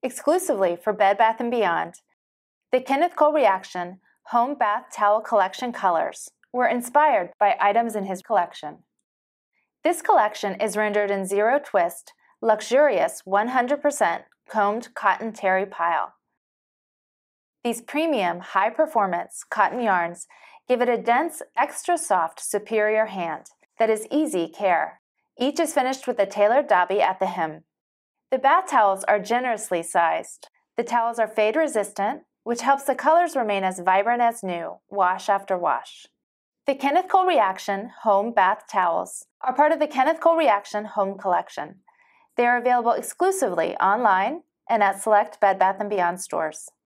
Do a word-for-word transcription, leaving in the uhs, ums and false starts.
Exclusively for Bed Bath and Beyond, the Kenneth-Cole Reaction Home Bath Towel Collection colors were inspired by items in his collection. This collection is rendered in zero twist, luxurious one hundred percent combed cotton terry pile. These premium, high-performance cotton yarns give it a dense, extra soft, superior hand that is easy care. Each is finished with a tailored dobby at the hem. The bath towels are generously sized. The towels are fade-resistant, which helps the colors remain as vibrant as new, wash after wash. The Kenneth-Cole Reaction Home Bath Towels are part of the Kenneth-Cole Reaction Home Collection. They are available exclusively online and at select Bed Bath and Beyond stores.